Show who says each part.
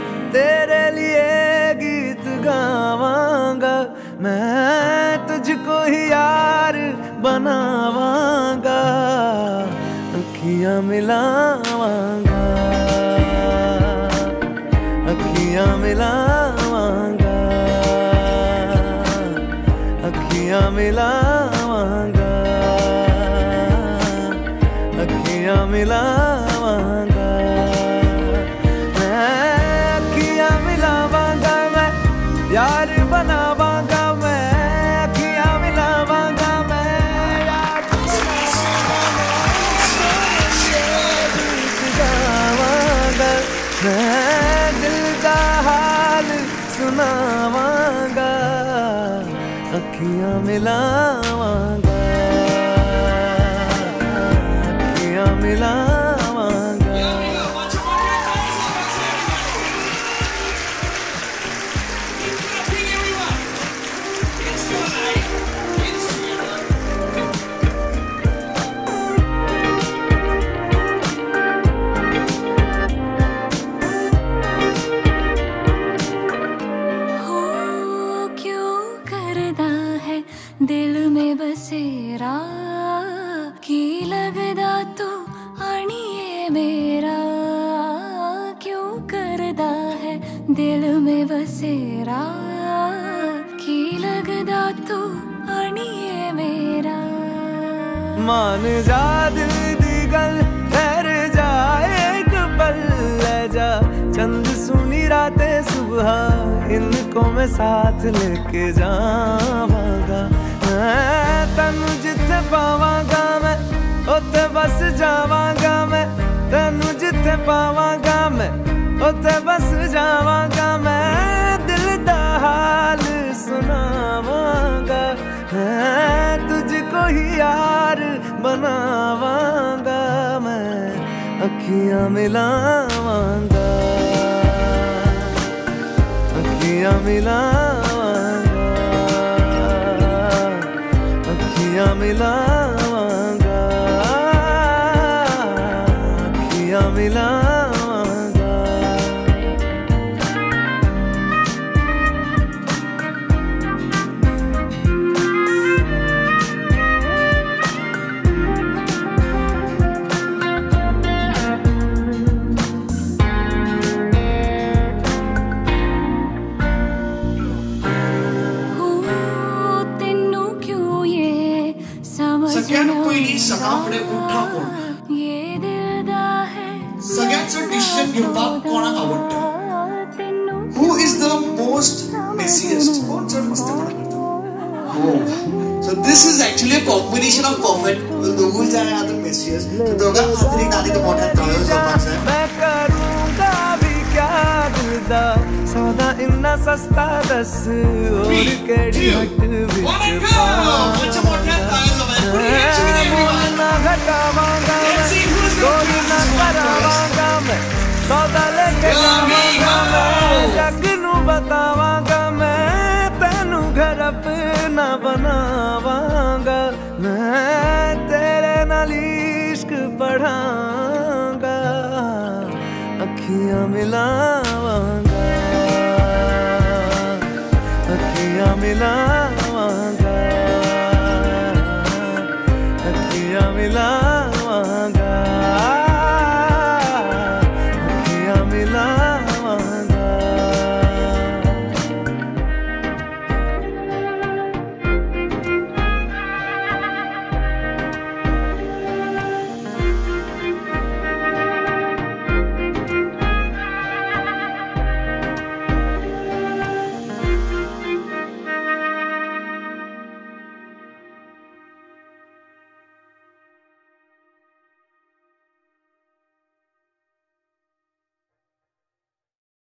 Speaker 1: तेरे लिए गीत गावांगा, मैं तुझको ही यार बनावांगा, अखियां मिलावांगा, अखियां मिलावांगा, अखियां मिलावांगा, अखियां मिलावांगा, मैं अखियां मिलावांगा, मैं यार बनावांगा, मैं अखियां मिलावांगा, मैं यार बनावांगा, मैं दिल दा हाल सुनावांगा, अखियां मिलावांगा, अखियां मिलावांगा।
Speaker 2: दिल में बसेरा की लगदा तू आनिए मेरा, क्यों करदा है दिल में बसेरा की लगदा तू आनिए मेरा।
Speaker 1: मान जा दिल दी गल ठहर जा एक पल ले जा, चंद सुनी रातें सुबह इनको मैं साथ लेके जावांगा, मैं तेनू जिथे पावांगा मैं उत्थे बस जावांगा, मैं तेनू जिथे पावांगा मैं उत्थे बस जावांगा, मैं दिल दा हाल सुनावांगा, मैं तुझको ही यार बनावांगा, मैं अखियां मिलावांगा, अखियां मिलावांगा, अखियां मिलावांगा, अखियां मिलावांगा।
Speaker 3: सगळ्यांना पहिली सगळ्याकडे उठा कोण, सगळ्यांचं डिसिजन घेवपाक कोणाक आवडटा, who is the most messiest, कोण चड मस्तेपणा करता। हो, so this is actually a combination of perfect, दोघं जे आहे आता मेसीएस्ट, तर दोघां खात्री नाली तर मोठ्या तळावर जापाक जाय।
Speaker 1: मैं करूंगा भी क्या दिलदा सौदा इन्ना सस्ता दस, और केड़ी हट विच ना घटावांगा मैं, कोई ना करावांगा मैं, सौदा लेके जावांगा मैं, जग नू बतावांगा मैं, तेनू घर अपना बनावांगा, मैं तेरे नाल इश्क पढ़ांगा, अखियां मिलावांगा, अखियां मिला